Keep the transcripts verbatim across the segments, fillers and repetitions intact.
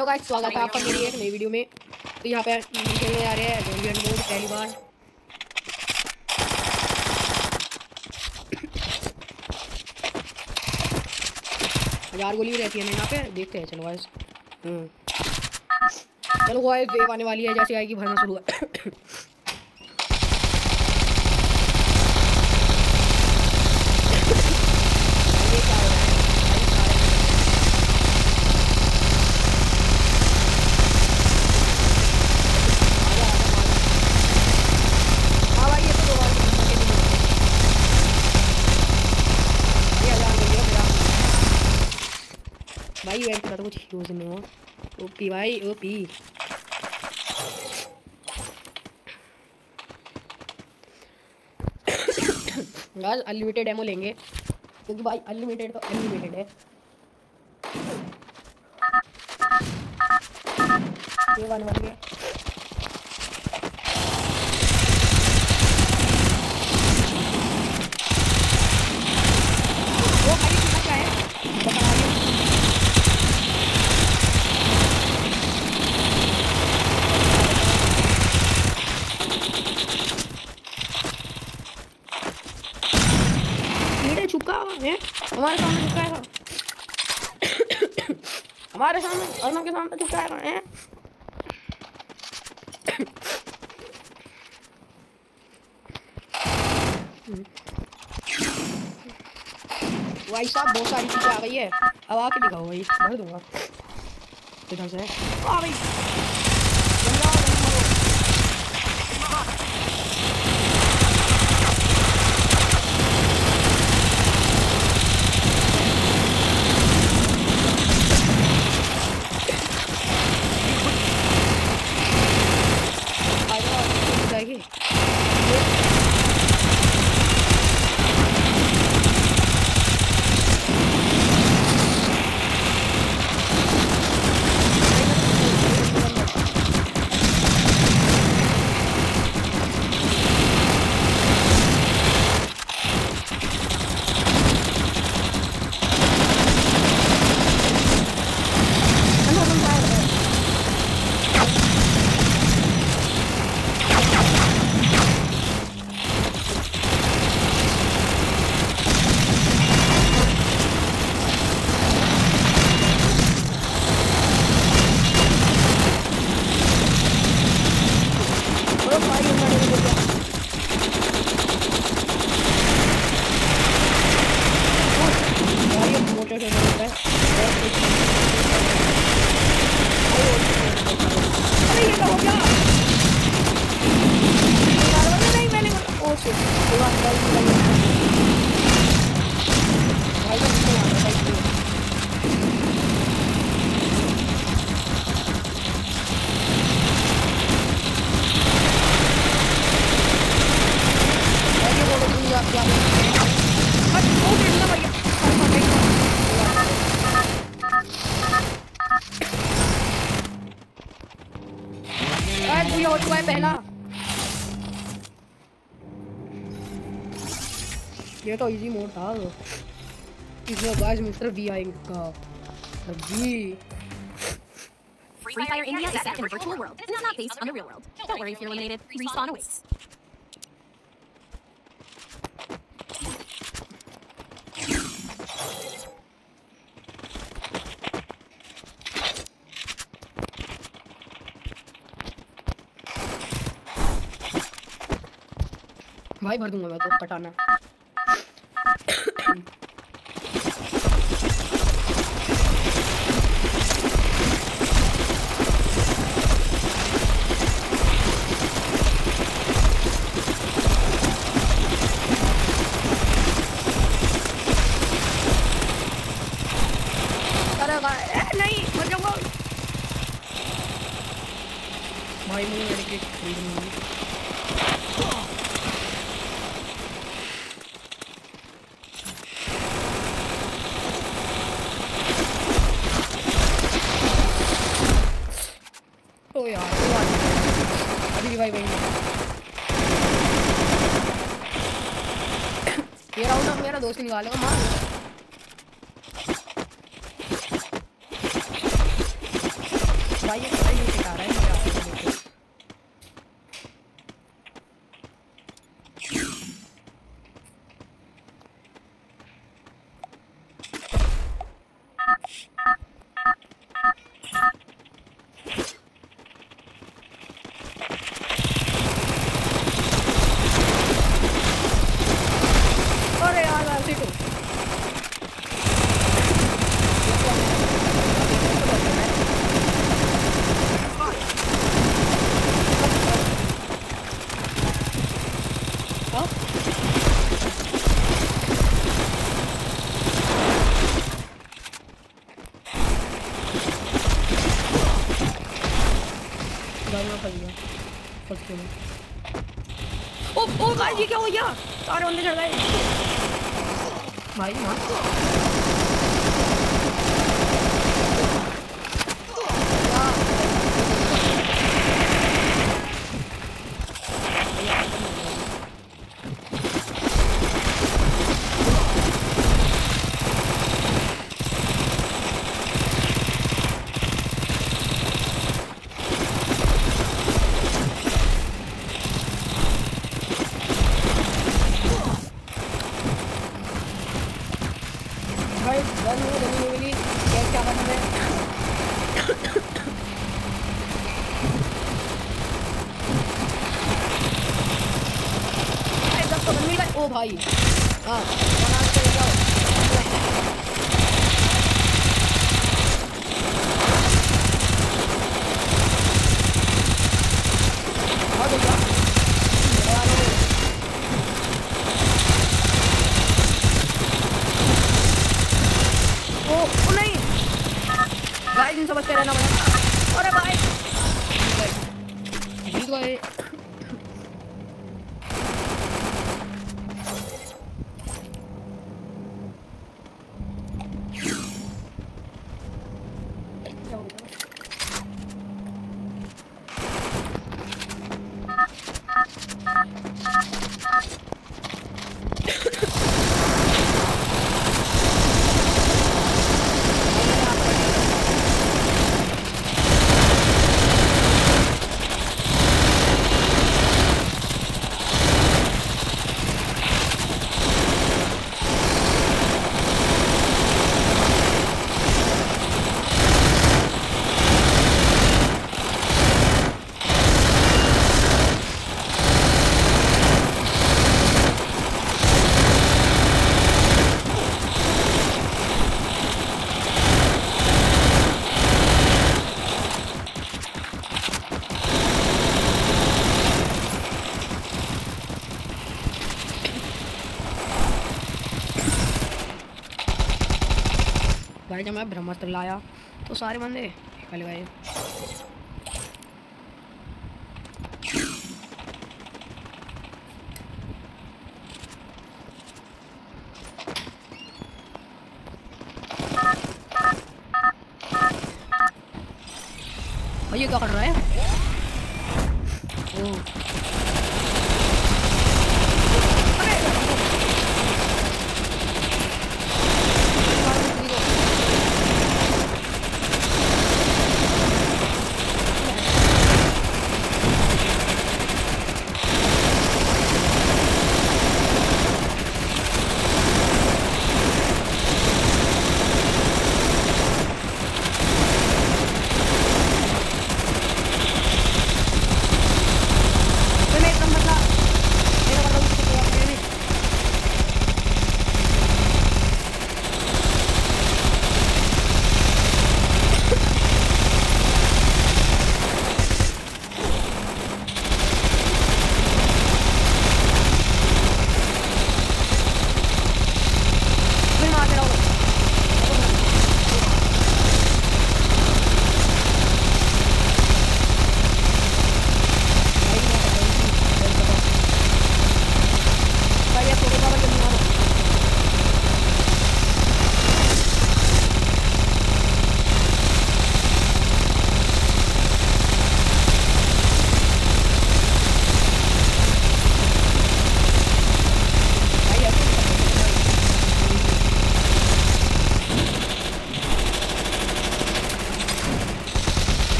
तो गाइस स्वागत है आपका मेरी एक नई वीडियो में। तो यहाँ पे खेलने आ रहे हैं डोंगियन मोड पहली बार। हजार गोली भी रहती है ना यहाँ पे, देखते हैं। चलो गाइस हम्म चलो गाइस वेव आने वाली है, जैसे आएगी भरना शुरू है। भाई वेट कर, कुछ यूज नहीं हो। ओपी भाई ओपी। गाइस अनलिमिटेड एमो लेंगे क्योंकि भाई अनलिमिटेड तो अनलिमिटेड है। ये वन वन है। वो भाई कितना क्या है बता रही छुपका है हमारे सामने, छुपकाएगा हमारे सामने, अर्नव के सामने छुपकाएगा है। भाई साहब बहुत सारी चीजें आ गई है, अब आके दिखाओ भाई, भर दूंगा इधर से। आ भाई हो चुका है पहला। ये तो इजी मोड था, इसमें गाइस मिस्टर वी आएगा। जी Free Fire India is set in a virtual world. It is not based on the real world. Don't worry if you're eliminated. Respawn awaits. भाई भर दूंगा मैं तो, पटाना। नहीं मर जाऊंगा भाई, मुझे मेडिकेट खरीदनी है। ओ यार अभी भाई भाई ये राउंड अब मेरा दोस्त निकालेगा, मार। भाई ये क्या ये सिखा रहा है मुझे आपको देखो। अरे यार ऐसे तो हाँ गाड़ी में फंस गया फंस गया ओ ओ भाई ये क्या हो गया सारे बंदे चढ़ गए भाई हाँ भाई गन नहीं गन नहीं मिली क्या क्या करना है भाई दस तो गन मिल गई ओ भाई हाँ बना के ले जाओ बहुत हो गया ओ ओ नहीं भाई इन समझ के रहना पड़ेगा अरे भाई जीत गए भाई जब मैं ब्रह्मास्त्र लाया तो सारे बंदे निकल गए भाई ये क्या कर रहा है ओ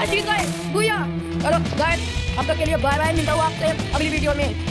हाँ जीत गए भूया। चलो गाइस अब तक के लिए बाय बाय, मिलता हूँ आपसे अगली वीडियो में।